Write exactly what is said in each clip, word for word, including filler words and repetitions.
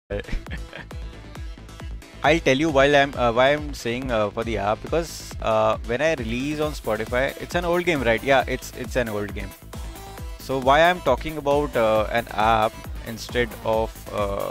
I'll tell you why I'm uh, why I'm saying uh, for the app, because uh, when I release on Spotify, it's an old game, right? Yeah, it's it's an old game. So why I'm talking about uh, an app instead of uh,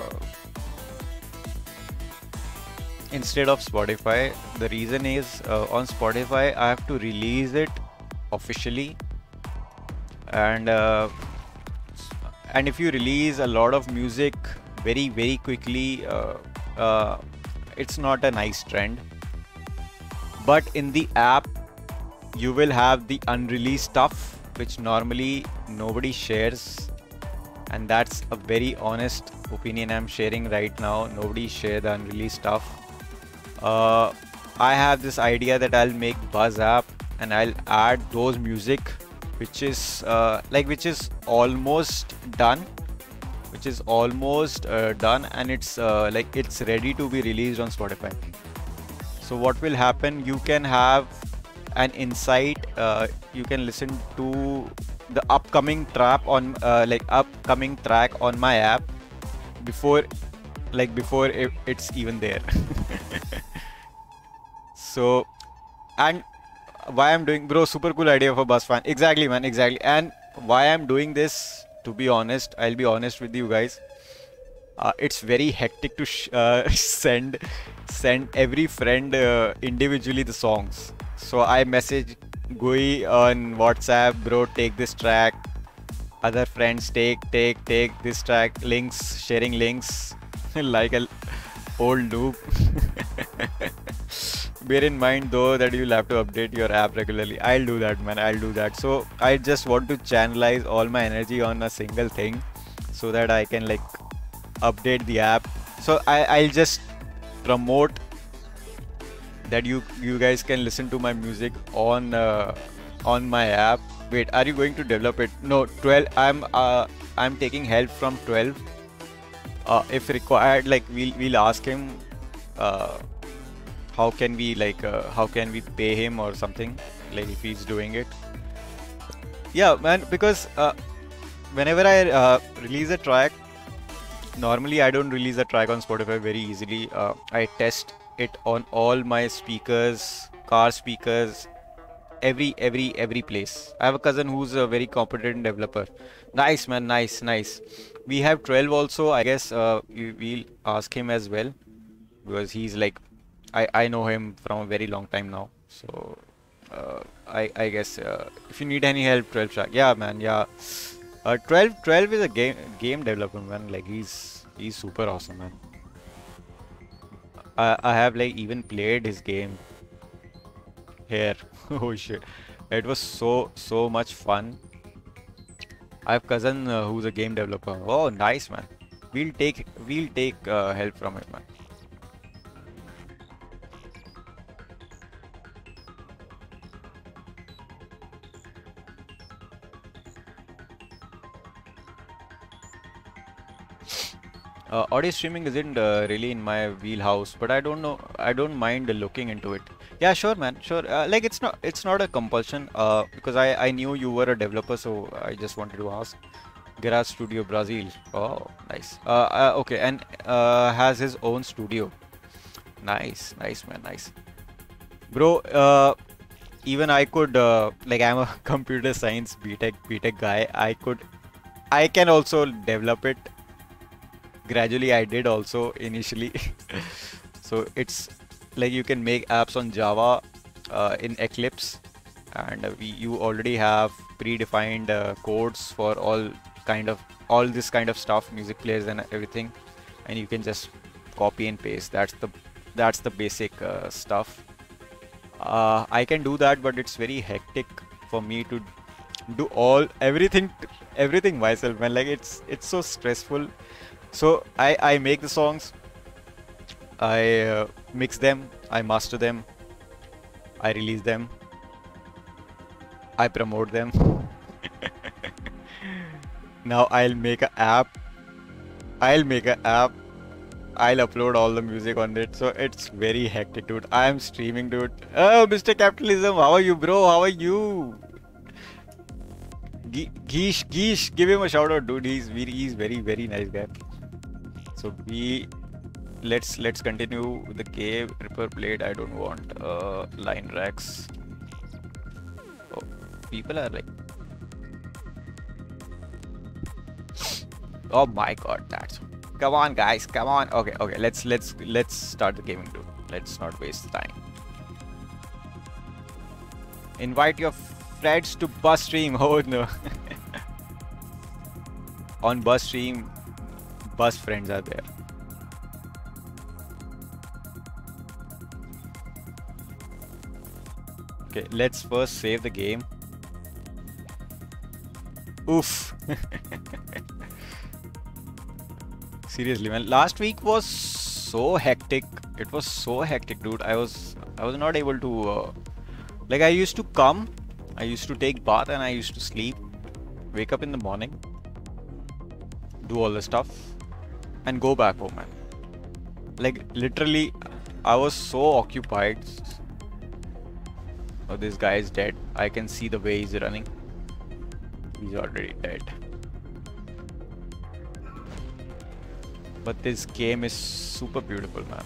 instead of Spotify? The reason is uh, on Spotify I have to release it officially, and uh, and if you release a lot of music very very quickly, uh, uh, it's not a nice trend. But in the app you will have the unreleased stuff which normally nobody shares, and that's a very honest opinion I'm sharing right now. Nobody share the unreleased stuff. uh, I have this idea that I'll make Buzz app and I'll add those music which is uh, like which is almost done which is almost uh, done and it's uh, like it's ready to be released on Spotify. So what will happen, you can have an insight, uh, you can listen to the upcoming trap on uh, like upcoming track on my app before like before it, it's even there. So, and why I'm doing, bro, super cool idea for Buzz fan. Exactly, man, exactly. And why I'm doing this, to be honest, I'll be honest with you guys. Uh, it's very hectic to sh uh, send send every friend uh, individually the songs. So I message Gui on WhatsApp, bro, take this track. Other friends take take take this track. Links, sharing links like a old noob. Bear in mind though that you'll have to update your app regularly. I'll do that, man. I'll do that. So I just want to channelize all my energy on a single thing so that I can like update the app. So I, I'll just promote that you you guys can listen to my music on uh, on my app. Wait, are you going to develop it? No, twelve. I'm uh, I'm taking help from twelve. Uh, if required, like we'll we'll ask him. Uh, how can we like uh, how can we pay him or something, like if he's doing it. Yeah, man, because uh, whenever I uh, release a track, normally I don't release a track on Spotify very easily. uh, I test it on all my speakers, car speakers, every every every place. I have a cousin who's a very competent developer. Nice, man, nice, nice. We have twelve also, I guess. Uh, we, we'll ask him as well, because he's like, I, I know him from a very long time now. So uh, I, I guess uh, if you need any help, twelve track. Yeah, man, yeah. Uh, twelve, twelve is a game game developer, man. Like he's he's super awesome, man. I, I have like even played his game here. Oh shit. It was so so much fun. I have cousin uh, who's a game developer. Oh, nice, man. We'll take we'll take uh, help from it, man. Uh, audio streaming isn't uh, really in my wheelhouse, but I don't know. I don't mind looking into it. Yeah, sure, man. Sure. Uh, like it's not it's not a compulsion. Uh, because I I knew you were a developer, so I just wanted to ask. Garage Studio Brazil. Oh, nice. Uh, uh okay, and uh, has his own studio. Nice, nice, man, nice. Bro, uh, even I could uh, like I'm a computer science B Tech B Tech guy. I could I can also develop it gradually. I did also initially. So it's like you can make apps on Java uh, in Eclipse, and uh, we you already have predefined uh, codes for all kind of all this kind of stuff, music players and everything, and you can just copy and paste. That's the that's the basic uh, stuff. uh, I can do that, but it's very hectic for me to do all everything everything myself, man. Like it's it's so stressful. So I I make the songs, I uh, mix them, I master them, I release them, I promote them. Now I'll make an app. I'll make an app. I'll upload all the music on it. So it's very hectic, dude. I am streaming, dude. Oh, Mister Capitalism, how are you, bro? How are you? Ge Geesh, Geesh, give him a shout out, dude. He's very, he's very, very nice guy. So we let's let's continue with the cave. Repair blade. I don't want uh, line racks. Oh, people are like, oh my god, that's. Come on, guys, come on. Okay, okay. Let's let's let's start the gaming, dude. Let's not waste time. Invite your friends to bus stream. Oh no. On bus stream, bus friends are there. Okay, let's first save the game. Oof. Seriously, man. Last week was so hectic. It was so hectic, dude. I was I was not able to uh, like I used to come, I used to take bath and I used to sleep, wake up in the morning, do all the stuff, and go back home, man. Like literally, I was so occupied. Oh, this guy is dead. I can see the way he's running. He's already dead. But this game is super beautiful, man.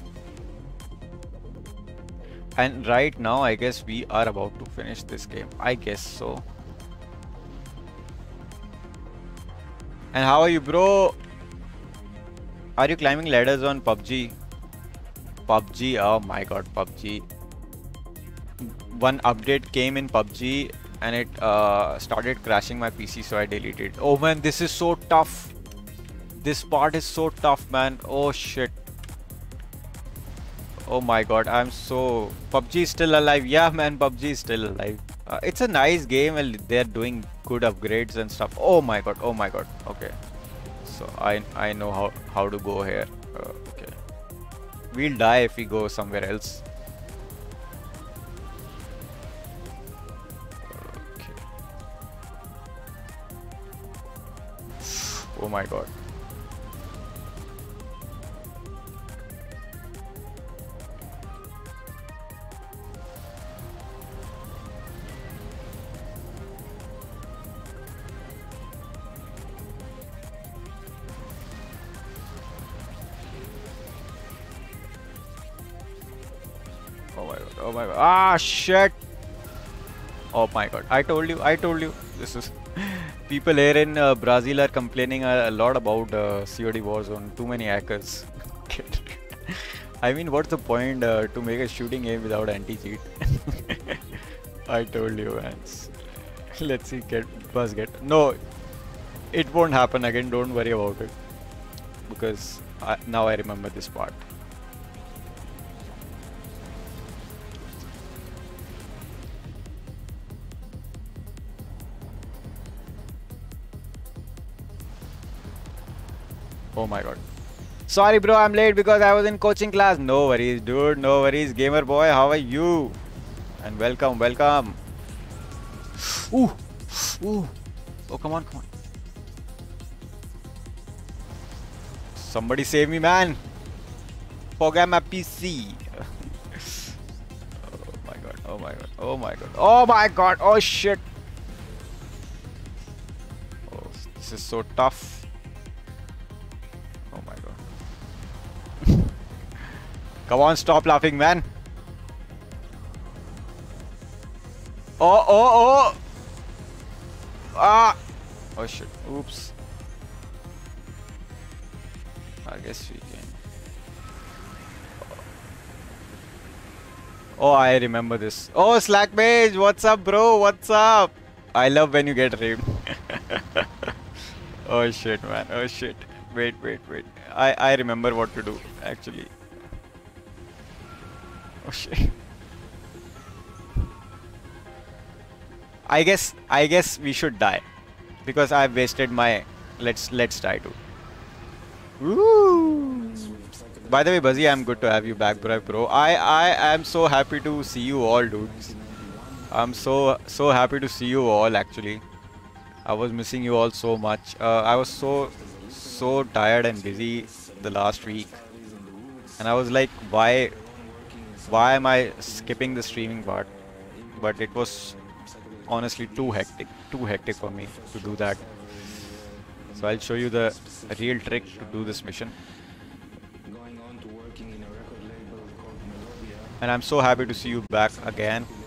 And right now, I guess we are about to finish this game. I guess so. And how are you, bro? Are you climbing ladders on P U B G? P U B G, oh my god, P U B G. One update came in P U B G and it uh, started crashing my P C, so I deleted. Oh man, this is so tough. This part is so tough, man. Oh shit. Oh my god, I'm so... P U B G is still alive. Yeah, man, P U B G is still alive. Uh, it's a nice game and they're doing good upgrades and stuff. Oh my god, oh my god. Okay. So I I know how, how to go here. Uh, okay. We'll die if we go somewhere else. Okay. Oh my god. Oh my god, oh my god, ah shit! Oh my god, I told you, I told you. This is... People here in uh, Brazil are complaining a, a lot about uh, C O D Warzone, too many hackers. I mean, what's the point uh, to make a shooting game without anti-cheat? I told you, man. Let's see, get, buzz get. No, it won't happen again, don't worry about it. Because I, now I remember this part. Oh my god. Sorry bro, I'm late because I was in coaching class. No worries, dude, no worries. Gamer boy, how are you? And welcome, welcome. Ooh, ooh. Oh, come on, come on. Somebody save me, man. Forget my P C. Oh my god, oh my god, oh my god. Oh my god, oh shit. Oh, this is so tough. Come on, stop laughing, man. Oh, oh, oh. Ah. Oh, shit. Oops. I guess we can. Oh, I remember this. Oh, Slack Mage. What's up, bro? What's up? I love when you get raped. Oh, shit, man. Oh, shit. Wait, wait, wait. I, I remember what to do, actually. Oh shit. I guess I guess we should die. Because I've wasted my let's let's die too. Woo! By the way, Buzzy, I'm good to have you back, bro. bro. I I am so happy to see you all, dudes. I'm so so happy to see you all actually. I was missing you all so much. Uh, I was so so tired and busy the last week. And I was like, why Why am I skipping the streaming part? But it was honestly too hectic, too hectic for me to do that. So I'll show you the real trick to do this mission. And I'm so happy to see you back again.